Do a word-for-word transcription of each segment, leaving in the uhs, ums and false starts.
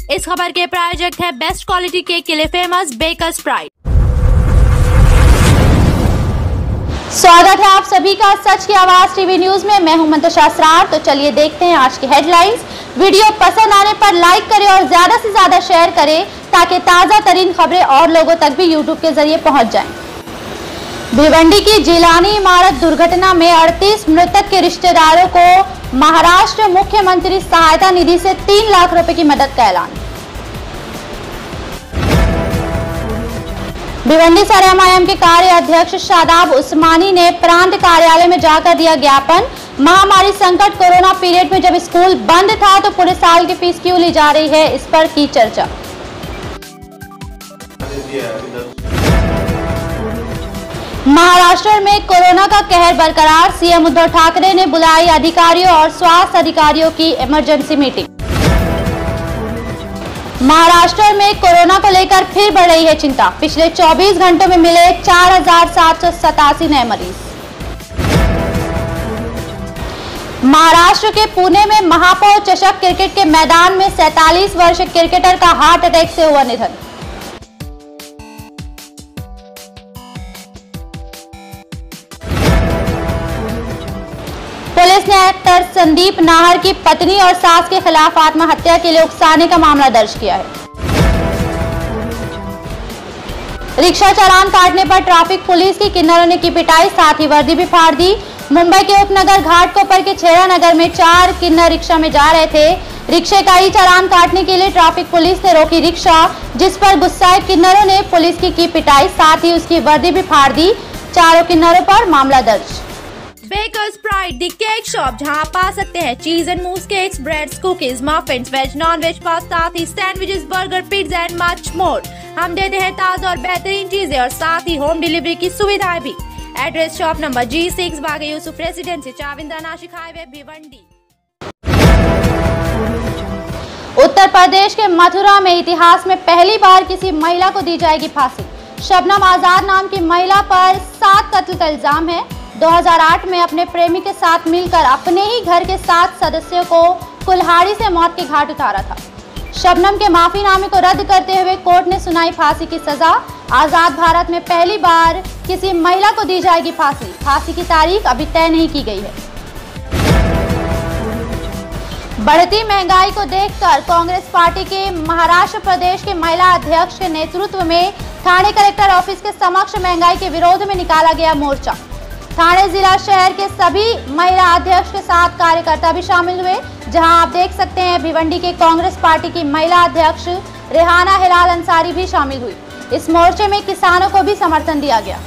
इस खबर के प्रायोजक है बेस्ट क्वालिटी केक के लिए फेमस बेकर्स प्राइड। स्वागत है आप सभी का सच की आवाज टीवी न्यूज में। मैं हूं मंतशा असरार। तो चलिए देखते हैं आज की हेडलाइंस। वीडियो पसंद आने पर लाइक करें और ज्यादा से ज्यादा शेयर करें ताकि ताजा तरीन खबरें और लोगों तक भी यूट्यूब के जरिए पहुंच जाएं। भिवंडी की जिलानी इमारत दुर्घटना में अड़तीस मृतक के रिश्तेदारों को महाराष्ट्र मुख्यमंत्री सहायता निधि से तीन लाख रुपए की मदद का ऐलान। Bhiwandi sir M I M के कार्य अध्यक्ष शादाब उस्मानी ने प्रांत कार्यालय में जाकर दिया ज्ञापन। महामारी संकट कोरोना पीरियड में जब स्कूल बंद था तो पूरे साल की फीस क्यों ली जा रही है, इस पर की चर्चा। महाराष्ट्र में कोरोना का कहर बरकरार। सीएम उद्धव ठाकरे ने बुलाई अधिकारियों और स्वास्थ्य अधिकारियों की इमरजेंसी मीटिंग। महाराष्ट्र में कोरोना को लेकर फिर बढ़ रही है चिंता। पिछले चौबीस घंटों में मिले चार हजार सात सौ सतासी नए मरीज। महाराष्ट्र के पुणे में महापौर चषक क्रिकेट के मैदान में सैंतालीस वर्षीय क्रिकेटर का हार्ट अटैक से हुआ निधन। पुलिस ने एक्टर संदीप नाहर की पत्नी और सास के खिलाफ आत्महत्या के लिए उकसाने का मामला दर्ज किया है। रिक्शा चालान काटने पर ट्रैफिक पुलिस की किन्नरों ने की पिटाई, साथ ही वर्दी भी फाड़ दी। मुंबई के उपनगर घाटकोपर के छेड़ा नगर में चार किन्नर रिक्शा में जा रहे थे। रिक्शे का ही चालान काटने के लिए ट्रैफिक पुलिस ने रोकी रिक्शा, जिस पर गुस्साए किन्नरों ने पुलिस की की पिटाई, साथ ही उसकी वर्दी भी फाड़ दी। चारों किन्नरों पर मामला दर्ज। Bakers Pride the cake shop, जहां आप पा सकते हैं cheese and mousse cakes, breads, cookies, muffins, veg non veg pasta, sandwiches, burger, pizza and much more. हम देते हैं ताजा और बेहतरीन चीजें और साथ ही होम डिलीवरी की सुविधाएं भी। Address shop number G six Bagh Yusuf residency, Chavinda Nashik highway, Bhiwandi. Uttar Pradesh के मथुरा में इतिहास में पहली बार किसी महिला को दी जाएगी फांसी। शबनम आजाद नाम की महिला पर सात कत्ल का इल्जाम है। दो हज़ार आठ में अपने प्रेमी के साथ मिलकर अपने ही घर के सात सदस्यों को कुल्हाड़ी से मौत के घाट उतारा था। शबनम के माफीनामे को रद्द करते हुए कोर्ट ने सुनाई फांसी की सजा। आजाद भारत में पहली बार किसी महिला को दी जाएगी फांसी। फांसी की तारीख अभी तय नहीं की गई है। बढ़ती महंगाई को देखकर कांग्रेस पार्टी के महाराष्ट्र प्रदेश के महिला अध्यक्ष के नेतृत्व में थाने कलेक्टर ऑफिस के समक्ष महंगाई के विरोध में निकाला गया मोर्चा। थाने जिला शहर के सभी महिला अध्यक्ष के साथ कार्यकर्ता भी शामिल हुए, जहां आप देख सकते हैं भिवंडी के कांग्रेस पार्टी की महिला अध्यक्ष रेहाना हिलाल अंसारी भी शामिल हुई। इस मोर्चे में किसानों को भी समर्थन दिया गया।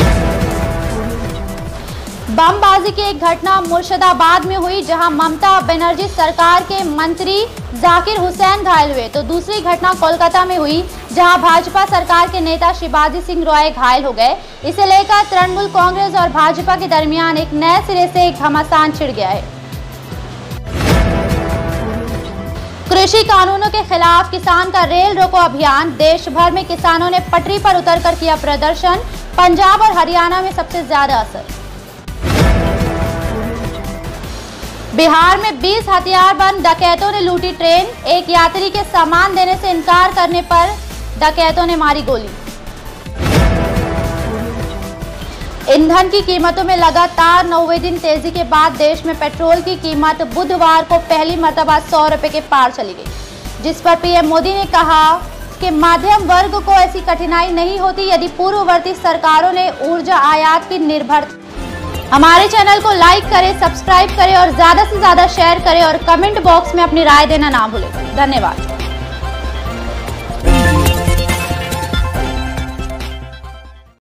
बमबाजी की एक घटना मुर्शिदाबाद में हुई, जहां ममता बनर्जी सरकार के मंत्री जाकिर हुसैन घायल हुए, तो दूसरी घटना कोलकाता में हुई, जहां भाजपा सरकार के नेता शिवाजी सिंह रॉय घायल हो गए। इसे लेकर तृणमूल कांग्रेस और भाजपा के दरमियान एक नए सिरे से एक घमासान छिड़ गया है। कृषि कानूनों के खिलाफ किसान का रेल रोको अभियान। देश भर में किसानों ने पटरी पर उतरकर किया प्रदर्शन। पंजाब और हरियाणा में सबसे ज्यादा असर। बिहार में बीस हथियारबंद डकैतों ने लूटी ट्रेन। एक यात्री के सामान देने से इनकार करने पर डकैतों ने मारी गोली। ईंधन की कीमतों में लगातार नौवें दिन तेजी के बाद देश में पेट्रोल की कीमत बुधवार को पहली मर्तबा सौ रुपए के पार चली गई, जिस पर पीएम मोदी ने कहा कि मध्यम वर्ग को ऐसी कठिनाई नहीं होती यदि पूर्ववर्ती सरकारों ने ऊर्जा आयात की निर्भर। हमारे चैनल को लाइक करें, सब्सक्राइब करें और ज्यादा से ज्यादा शेयर करें और कमेंट बॉक्स में अपनी राय देना ना भूलें। धन्यवाद।